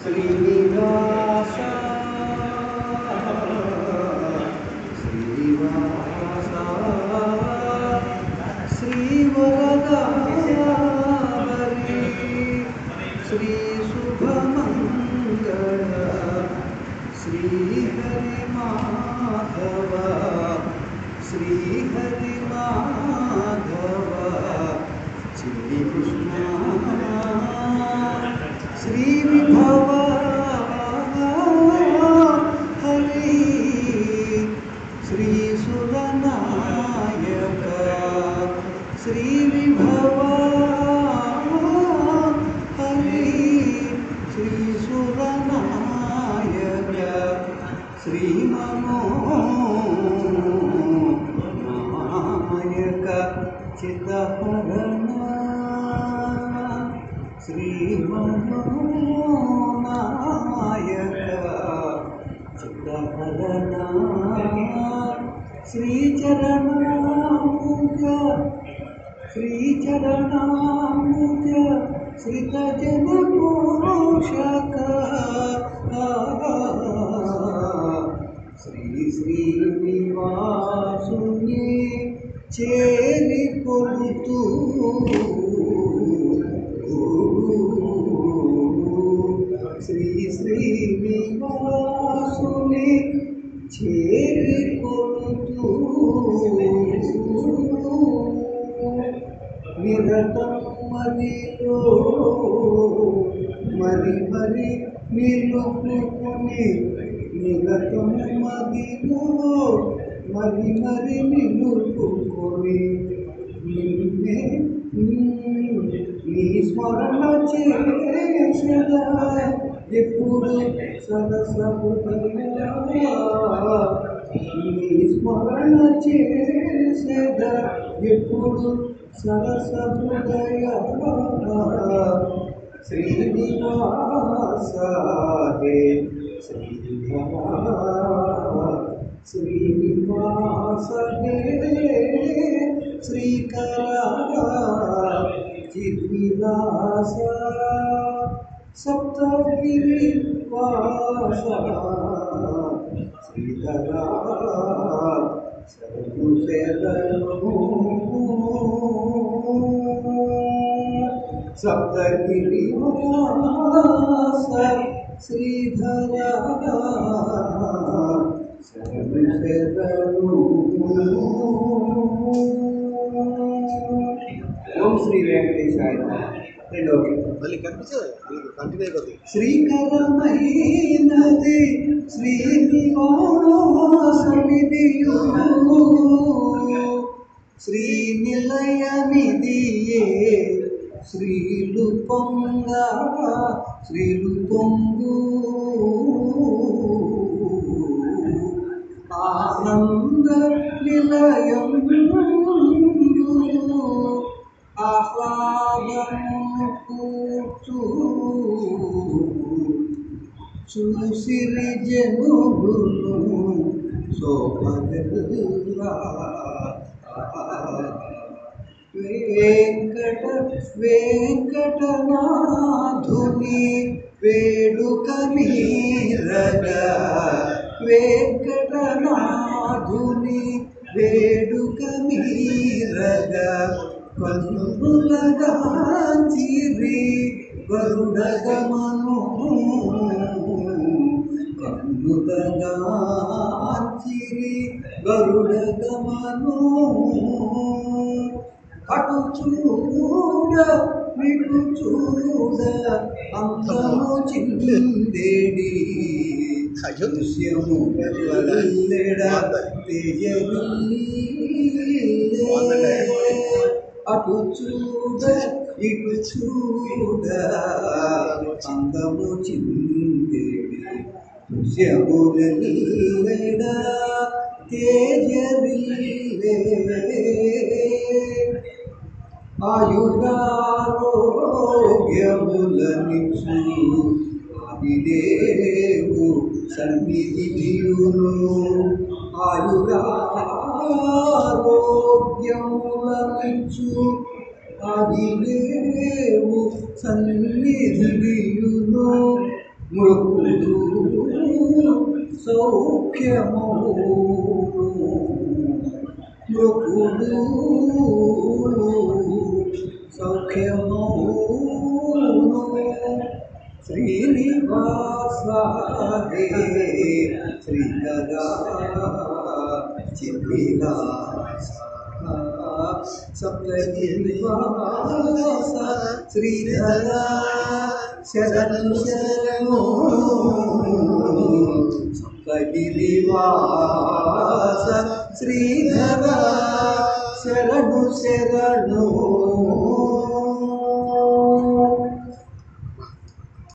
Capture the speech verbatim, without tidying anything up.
శ్రీనివాస శ్రీనివాస శ్రీవరదారి శ్రీ శుభమంగళ శ్రీహరి మాధవ శ్రీహరి మాధవ శ్రీకృష్ణ శ్రీ విభవ హరి శ్రీ సురనాయక శ్రీ విభవ హరి శ్రీ సురనాయక శ్రీ మనోనాయక చిత్తహరణ శ్రీ మనోనాయక చిత్తహరణ శ్రీచరణాముఖ శ్రీచరణాముఖ శ్రీతజన పోషక శ్రీ శ్రీనివాసుని చేరి కొలుతూ శ్రీ శ్రీనివాసుని చేరి కొలుతూ నిరతం మదిలో మరి మరి నిలుపుకుని నిరతం మదిలో మరి మరి నిలుపుకొని నిన్నే నీ స్మరణ చేసదా ఎప్పుడు సరసముదయా నీ స్మరణ చేసదా ఎప్పుడు సరసముదయా శ్రీనివాస హే శ్రీనివాస శ్రీనివాస హే శ్రీకర చిద్విలాస సప్తగిరి వాస శ్రీధర శరణు శరణు సప్తగిరి వాస శ్రీధర శరణు శరణు. ఓం శ్రీ వెంకటేశాయ. రెండో మళ్ళీ కనిపించదు. శ్రీకరమైనది శ్రీనివాసమిదియు శ్రీనిలయమిదియే శ్రీలు పొంగ శ్రీలు పొంగు ఆనంద నిలయం ఆహ్లాదము కూర్చు చూసిరి జనులు శోభగల్లా వెంకట వెంకటనాథుని వేడుక మీరగా వెంకటనాథుని వేడుక మీరగా కన్నులగాంచిరి గరుడగమను కన్నులగాంచిరి గరుడగమను అటు చూడ విటు చూడ అంతము చిందేడి దృశ్యము వెళ్ళెడ అటు చూడ ఇటు చూడ అందము చిందేడి దృశ్యము వెళ్ళెడ తేజవిల్లే ఆయురారోగ్యములనిచ్చు ఆదిదేవు సన్నిధియును ఆయురారోగ్యములనిచ్చు ఆదిదేవు సన్నిధియును మృకుడు సౌఖ్యము మృకుడు సౌఖ్యము శ్రీనివాస హే శ్రీధరా చిద్విలాస సప్తగిరివాస శ్రీధరా శరణు శరణు సప్తగిరివాస శ్రీధరా శరణు శరణు